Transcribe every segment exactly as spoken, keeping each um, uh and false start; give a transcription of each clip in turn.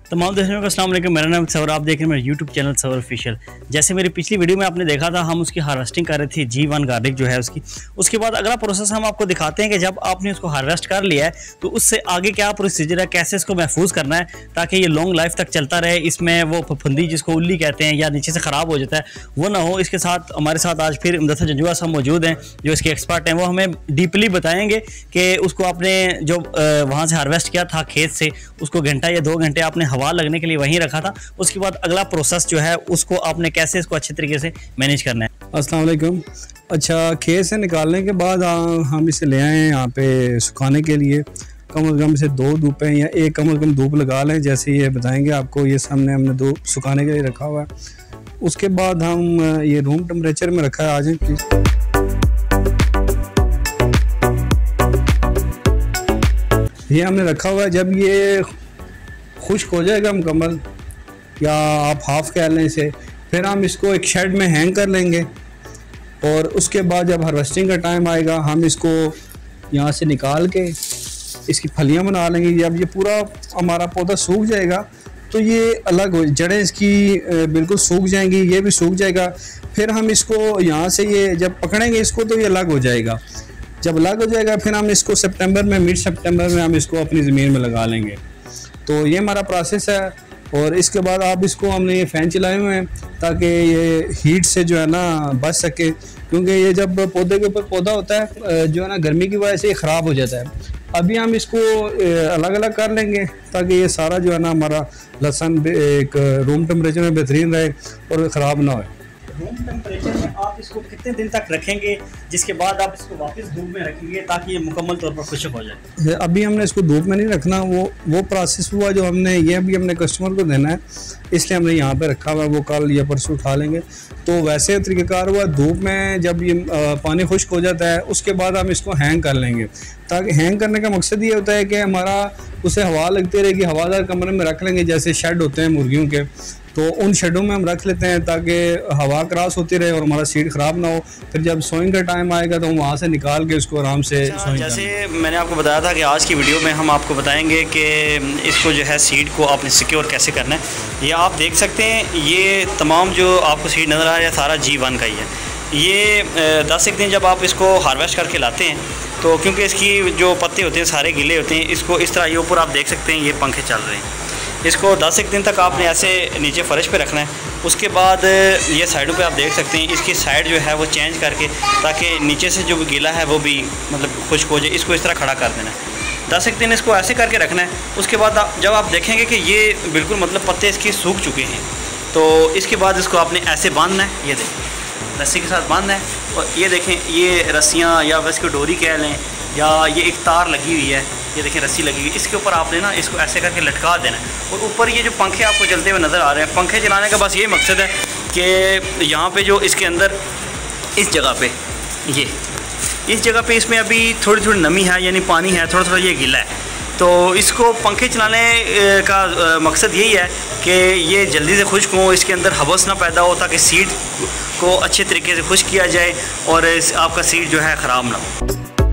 तमाम दर्शकों को अस्सलाम वालेकुम। मेरा नाम सवर, आप देख रहे हैं मेरा यूट्यूब चैनल सवर ऑफिशियल। जैसे मेरी पिछली वीडियो में आपने देखा था, हम उसकी हार्वेस्टिंग कर रहे थे जी वन गार्लिक जो है उसकी। उसके बाद अगला प्रोसेस हम आपको दिखाते हैं कि जब आपने उसको हार्वेस्ट कर लिया है तो उससे आगे क्या प्रोसीजर है, कैसे इसको महफूज करना है ताकि ये लॉन्ग लाइफ तक चलता रहे। इसमें वो फफूंदी जिसको उल्ली कहते हैं या नीचे से ख़राब हो जाता है वो ना हो। इसके साथ हमारे साथ आज फिर इमदद जंजुआ साहब मौजूद हैं जो इसके एक्सपर्ट हैं। वो हमें डीपली बताएंगे कि उसको आपने जो वहाँ से हार्वेस्ट किया था खेत से, उसको घंटा या दो घंटे आपने हवा लगने के लिए वहीं रखा था। उसके बाद अगला प्रोसेस जो है उसको आपने कैसे इसको अच्छे तरीके से मैनेज करना है। अस्सलाम वालेकुम। अच्छा, खेत से निकालने के बाद हम इसे ले आए यहाँ पे सुखाने के लिए। कम अज़ कम इसे दो धूपें या एक कम अज़ कम धूप लगा लें, जैसे ये बताएंगे आपको। ये सामने हमने दो सुखाने के लिए रखा हुआ है। उसके बाद हम ये रूम टेम्परेचर में रखा है। आ जाए प्लीज़। ये हमने रखा हुआ है। जब ये खुश्क हो जाएगा मुकम्मल, या आप हाफ़ कह लें इसे, फिर हम इसको एक शेड में हैंग कर लेंगे। और उसके बाद जब हार्वेस्टिंग का टाइम आएगा हम इसको यहाँ से निकाल के इसकी फलियाँ बना लेंगे। जब ये पूरा हमारा पौधा सूख जाएगा तो ये अलग हो, जड़ें इसकी बिल्कुल सूख जाएंगी, ये भी सूख जाएगा। फिर हम इसको यहाँ से ये जब पकड़ेंगे इसको तो ये अलग हो जाएगा। जब अलग हो जाएगा फिर हम इसको सितंबर में, मिड सितंबर में हम इसको अपनी ज़मीन में लगा लेंगे। तो ये हमारा प्रोसेस है। और इसके बाद आप इसको हमने ये फ़ैन चलाए हुए हैं ताकि ये हीट से जो है ना बच सके, क्योंकि ये जब पौधे के ऊपर पौधा होता है जो है ना गर्मी की वजह से ये ख़राब हो जाता है। अभी हम इसको अलग अलग कर लेंगे ताकि ये सारा जो है ना हमारा लहसुन एक रूम टेम्परेचर में बेहतरीन रहे और ख़राब ना हो। रूम टेम्परेचर में आप इसको कितने दिन तक रखेंगे जिसके बाद आप इसको वापस धूप में रखेंगे ताकि ये मुकम्मल तौर पर खुश्क हो जाए? अभी हमने इसको धूप में नहीं रखना, वो वो प्रोसेस हुआ जो हमने ये अभी हमने कस्टमर को देना है, इसलिए हमने यहाँ पे रखा हुआ है। वो कल या परसों उठा लेंगे। तो वैसे तरीक़ाकार हुआ धूप में जब ये पानी खुश्क हो जाता है उसके बाद हम इसको हैंग कर लेंगे। ताकि हैंग करने का मकसद ये होता है कि हमारा उसे हवा लगती रहेगी। हवादार कमरे में रख लेंगे, जैसे शेड होते हैं मुर्गियों के, तो उन शेडों में हम रख लेते हैं ताकि हवा क्रॉस होती रहे और हमारा सीड ख़राब ना हो। फिर जब सोइंग का टाइम आएगा तो हम वहाँ से निकाल के उसको आराम से सोइंग। जैसे मैंने आपको बताया था कि आज की वीडियो में हम आपको बताएंगे कि इसको जो है सीड को आपने सिक्योर कैसे करना है। ये आप देख सकते हैं, ये तमाम जो आपको सीड नज़र आ रहा है सारा जी वन का ही है। ये दस एक दिन जब आप इसको हार्वेस्ट करके लाते हैं तो क्योंकि इसकी जो पत्ते होते हैं सारे गीले होते हैं, इसको इस तरह ये ऊपर आप देख सकते हैं ये पंखे चल रहे हैं। इसको दस एक दिन तक आपने ऐसे नीचे फर्श पे रखना है। उसके बाद ये साइडों पे आप देख सकते हैं इसकी साइड जो है वो चेंज करके ताकि नीचे से जो भी गीला है वो भी मतलब खुश्क हो जाए, इसको इस तरह खड़ा कर देना है। दस एक दिन इसको ऐसे करके रखना है। उसके बाद आप, जब आप देखेंगे कि ये बिल्कुल मतलब पत्ते इसके सूख चुके हैं तो इसके बाद इसको आपने ऐसे बांधना है। ये देखें रस्सी के साथ बांधना है। और ये देखें ये रस्सियाँ या बस को डोरी कह लें या ये एक तार लगी हुई है, ये देखें रस्सी लगी हुई है, इसके ऊपर आपने ना इसको ऐसे करके लटका देना है। और ऊपर ये जो पंखे आपको चलते हुए नज़र आ रहे हैं, पंखे चलाने का बस ये मकसद है कि यहाँ पे जो इसके अंदर इस जगह पे ये इस जगह पे इसमें अभी थोड़ी थोड़ी नमी है, यानी पानी है, थोड़ा थोड़ा ये गीला है। तो इसको पंखे चलाने का मकसद यही है कि ये जल्दी से खुश्क हो, इसके अंदर हवस ना पैदा हो ताकि सीड को अच्छे तरीके से खुश्क किया जाए और आपका सीड जो है ख़राब ना हो।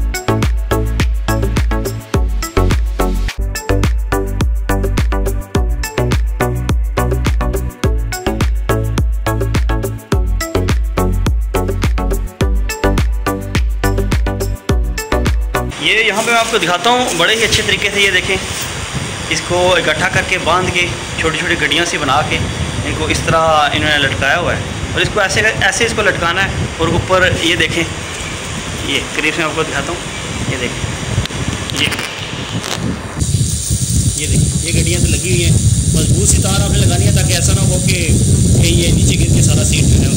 ये यहाँ पे मैं आपको दिखाता हूँ बड़े ही अच्छे तरीके से। ये देखें इसको इकट्ठा करके बांध के छोटी छोटी गड्डियों से बना के इनको इस तरह इन्होंने लटकाया हुआ है। और इसको ऐसे ऐसे इसको लटकाना है। और ऊपर ये देखें, ये करीब से मैं आपको दिखाता हूँ। ये देखें ये ये देखें ये गड्डियाँ तो लगी हुई हैं। मजबूत सी तार आपने लगानी है ताकि ऐसा ना हो कि ये नीचे गिर के सारा सीट जो है